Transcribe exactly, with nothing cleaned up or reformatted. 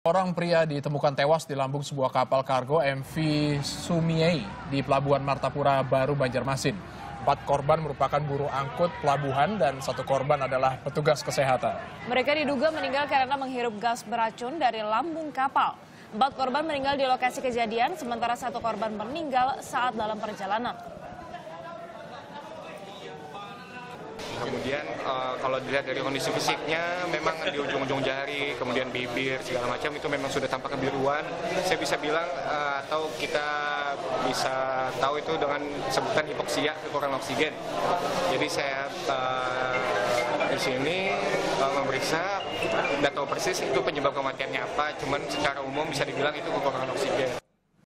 Orang pria ditemukan tewas di lambung sebuah kapal kargo M V Sumiei di Pelabuhan Martapura Baru, Banjarmasin. Empat korban merupakan buruh angkut pelabuhan dan satu korban adalah petugas kesehatan. Mereka diduga meninggal karena menghirup gas beracun dari lambung kapal. Empat korban meninggal di lokasi kejadian, sementara satu korban meninggal saat dalam perjalanan. Kemudian uh, kalau dilihat dari kondisi fisiknya, memang di ujung-ujung jari, kemudian bibir, segala macam itu memang sudah tampak kebiruan. Saya bisa bilang uh, atau kita bisa tahu itu dengan sebutan hipoksia, kekurangan oksigen. Jadi saya uh, di sini uh, memeriksa, tidak tahu persis itu penyebab kematiannya apa, cuman secara umum bisa dibilang itu kekurangan oksigen.